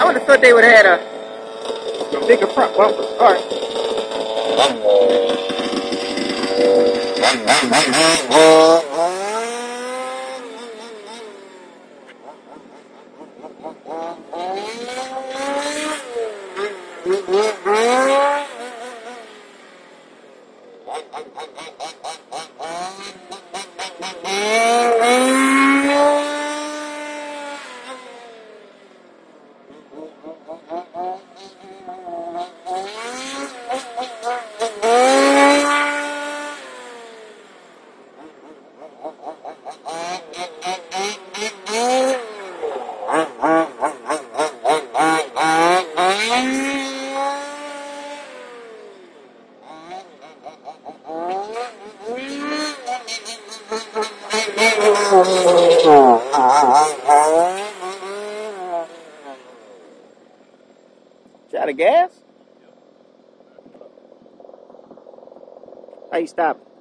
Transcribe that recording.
I would have thought they would have had a bigger front bumpers. All right. Is that a gas? How you stop it?